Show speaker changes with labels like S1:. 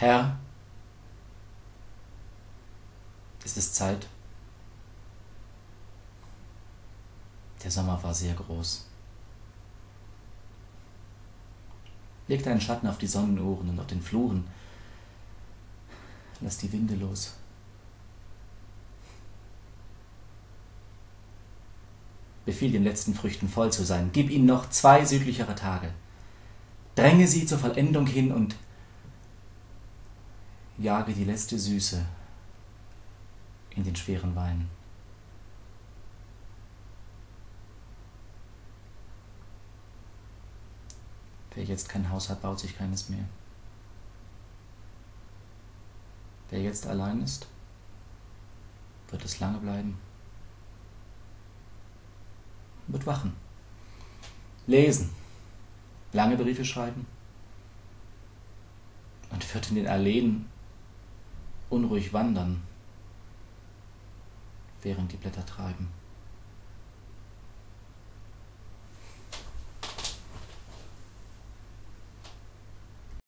S1: Herr, es ist Zeit. Der Sommer war sehr groß. Leg deinen Schatten auf die Sonnenuhren und auf den Fluren. Lass die Winde los. Befiehl den letzten Früchten voll zu sein. Gib ihnen noch 2 südlichere Tage. Dränge sie zur Vollendung hin und jage die letzte Süße in den schweren Wein. Wer jetzt kein Haus hat, baut sich keines mehr. Wer jetzt allein ist, wird es lange bleiben. Wird wachen, lesen, lange Briefe schreiben und wird in den Alleen unruhig wandern, während die Blätter treiben.